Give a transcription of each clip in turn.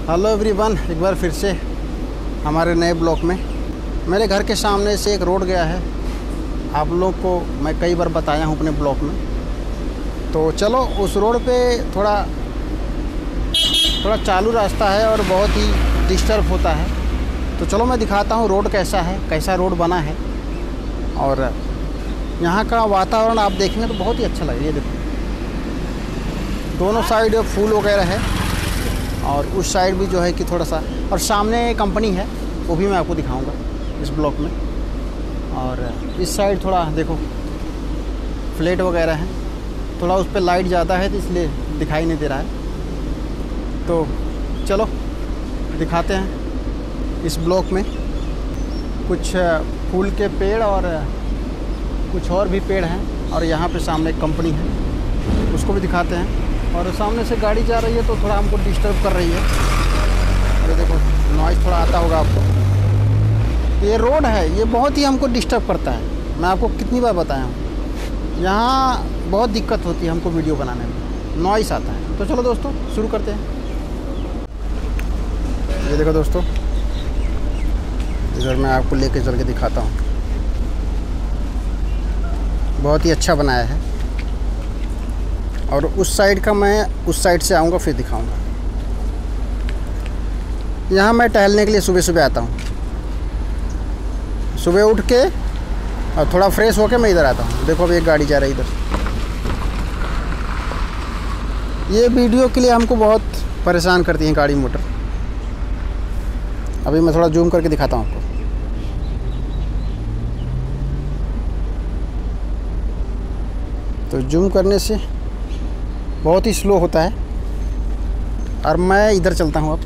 Hello everyone, एक बार फिर से हमारे नए ब्लॉक में। मेरे घर के सामने से एक रोड गया है, आप लोग को मैं कई बार बताया हूँ अपने ब्लॉक में। तो चलो उस रोड पे थोड़ा चालू रास्ता है और बहुत ही डिस्टर्ब होता है। तो चलो मैं दिखाता हूँ रोड कैसा है, कैसा रोड बना है। और यहाँ का वातावरण आप देखेंगे तो बहुत ही अच्छा लगेगा। ये देखो, दोनों साइड फूल वगैरह है और उस साइड भी जो है कि थोड़ा सा, और सामने कंपनी है वो भी मैं आपको दिखाऊंगा इस ब्लॉक में। और इस साइड थोड़ा देखो फ्लैट वगैरह है, थोड़ा उस पर लाइट ज़्यादा है तो इसलिए दिखाई नहीं दे रहा है। तो चलो दिखाते हैं इस ब्लॉक में कुछ फूल के पेड़ और कुछ और भी पेड़ हैं। और यहाँ पे सामने एक कंपनी है, उसको भी दिखाते हैं। और सामने से गाड़ी जा रही है तो थोड़ा हमको डिस्टर्ब कर रही है। अरे देखो नॉइज़ थोड़ा आता होगा आपको। ये रोड है, ये बहुत ही हमको डिस्टर्ब करता है। मैं आपको कितनी बार बताया हूँ, यहाँ बहुत दिक्कत होती है हमको वीडियो बनाने में, नॉइज़ आता है। तो चलो दोस्तों शुरू करते हैं। ये देखो दोस्तों, इधर मैं आपको लेके चल के दिखाता हूँ। बहुत ही अच्छा बनाया है। और उस साइड का मैं उस साइड से आऊँगा फिर दिखाऊँगा। यहाँ मैं टहलने के लिए सुबह सुबह आता हूँ। सुबह उठ के और थोड़ा फ्रेश होके मैं इधर आता हूँ। देखो अभी एक गाड़ी जा रही है इधर। ये वीडियो के लिए हमको बहुत परेशान करती हैं गाड़ी मोटर। अभी मैं थोड़ा जूम करके दिखाता हूँ आपको। तो जूम करने से बहुत ही स्लो होता है। और मैं इधर चलता हूँ अब।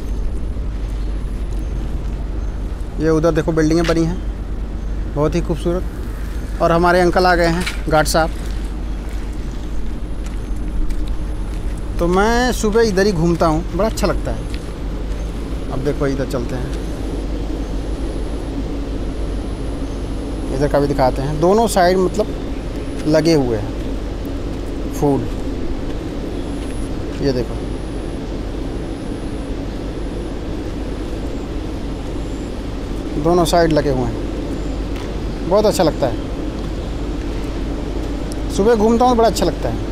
ये उधर देखो बिल्डिंगें बनी हैं बहुत ही खूबसूरत। और हमारे अंकल आ गए हैं, गार्ड साहब। तो मैं सुबह इधर ही घूमता हूँ, बड़ा अच्छा लगता है। अब देखो इधर चलते हैं, इधर का भी दिखाते हैं। दोनों साइड मतलब लगे हुए हैं फूल। ये देखो, दोनों साइड लगे हुए हैं, बहुत अच्छा लगता है। सुबह घूमता हूँ बड़ा अच्छा लगता है।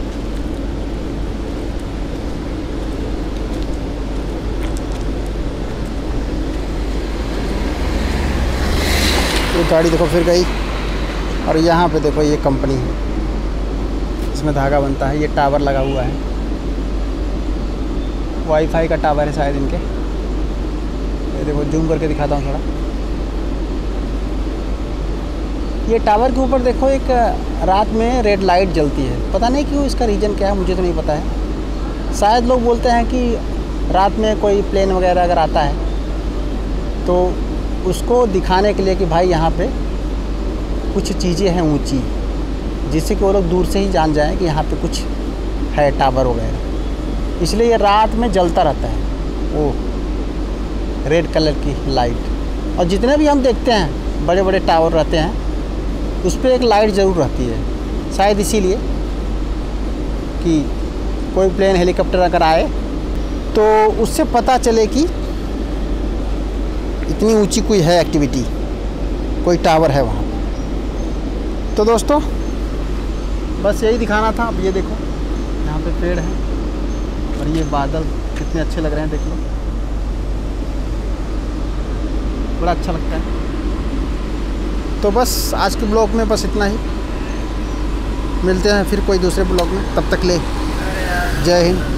ये गाड़ी देखो फिर गई। और यहाँ पे देखो ये कंपनी है, इसमें धागा बनता है। ये टावर लगा हुआ है, वाईफाई का टावर है शायद इनके। ये देखो जूम करके दिखाता हूँ थोड़ा। ये टावर के ऊपर देखो एक रात में रेड लाइट जलती है। पता नहीं क्यों, इसका रीज़न क्या है मुझे तो नहीं पता है। शायद लोग बोलते हैं कि रात में कोई प्लेन वगैरह अगर आता है तो उसको दिखाने के लिए कि भाई यहाँ पे कुछ चीज़ें हैं ऊंची, जिससे कि वो लोग दूर से ही जान जाएं कि यहाँ पे कुछ है टावर वगैरह। इसलिए ये रात में जलता रहता है वो रेड कलर की लाइट। और जितने भी हम देखते हैं बड़े बड़े टावर रहते हैं, उस पर एक लाइट ज़रूर रहती है। शायद इसीलिए कि कोई प्लेन हेलीकॉप्टर अगर आए तो उससे पता चले कि इतनी ऊंची कोई है एक्टिविटी, कोई टावर है वहाँ। तो दोस्तों बस यही दिखाना था। अब ये देखो यहाँ पे पेड़ है और ये बादल कितने अच्छे लग रहे हैं, देख लो, बड़ा अच्छा लगता है। तो बस आज के ब्लॉग में बस इतना ही। मिलते हैं फिर कोई दूसरे ब्लॉग में, तब तक ले जय हिंद।